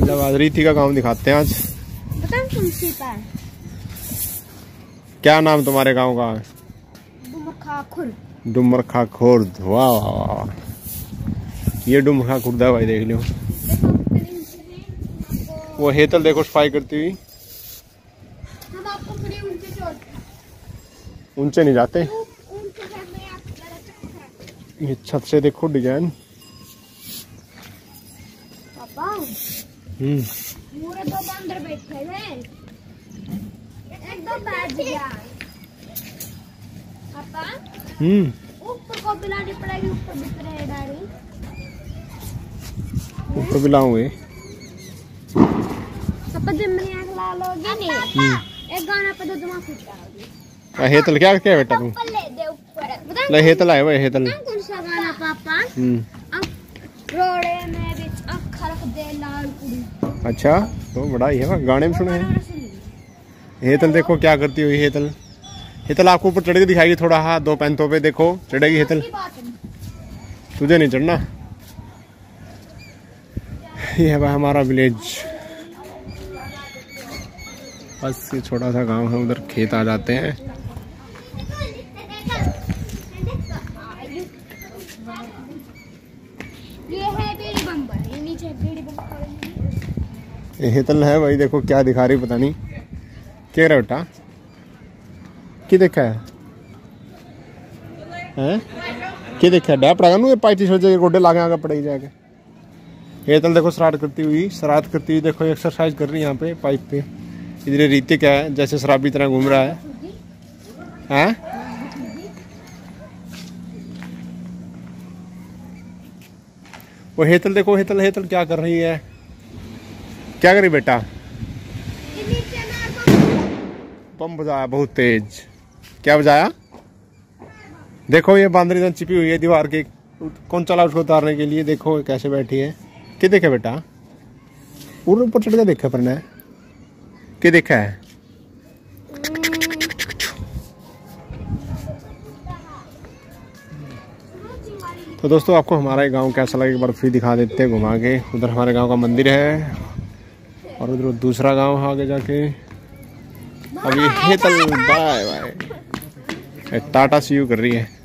चलो आज रीति का गांव दिखाते हैं आज। क्या नाम तुम्हारे गांव का? डुमरखा खुर्द। वाह वाह वाह, ये डुमरखा खुर्द है भाई, देख लो। वो हेतल देखो सफाई करती हुई। हम आपको ऊंचे नहीं जाते। ये छत से देखो डिजाइन। पूरे दो बंदर बैठे थे, एक दो बैठ गया। पापा ऊपर को बिलानी पड़ेगी, ऊपर बिखरे डाली। ऊपर बिलाऊंगे पापा जब मैंने आग ला लोगे नहीं, एक गाना पे दो दिमाग फूट जाओगे। हेतल क्या क्या बेटा तू? ले दे ऊपर। ले हेतल आए भाई, हेतल। कौन सा गाना पापा? रोड़े में बिच अखा रख दे लाल कुड़ी। अच्छा तो बड़ा ही है, गाने में सुने हैं। हेतल देखो क्या करती हुई। हेतल हेतल आपको ऊपर चढ़ के दिखाएगी थोड़ा। हाँ दो पैंतों पे देखो चढ़ेगी हेतल। तुझे नहीं चढ़ना। ये है भाई हमारा विलेज। बस ये छोटा सा गांव है, उधर खेत आ जाते हैं। ये है बीड़ी बम्बर, ये नीचे बीड़ी बम्बर। ये हेतल है भाई, देखो क्या दिखा रही पता नहीं क्या रहा बेटा। क्या देखा है? क्या देखा है? डा पड़ेगा ना, ये पाइटी सोचे गोडे लागे आगे पड़ेगी जाके। हेतल देखो श्राद्ध करती हुई देखो एक्सरसाइज कर रही है यहाँ पे पाइप पे। इधर रीति क्या है, जैसे शराबी तरह घूम रहा है। हैं? वो हेतल देखो, हेतल क्या कर रही है? क्या करी बेटा? बम बजाया बहुत तेज। क्या बजाया? देखो ये बांदरी इधर चिपी हुई है दीवार के। कौन चला उसको उतारने के लिए? देखो कैसे बैठी है। क्या देखा बेटा? पूरे ऊपर चढ़ के देखा पर ने क्या देखा है? तो दोस्तों आपको हमारा ये गांव कैसा लगे एक बार फिर दिखा देते हैं घुमा के। उधर हमारे गांव का मंदिर है और उधर दूसरा गांव है आगे जाके। अभी Hetal bye bye tata see you कर रही है।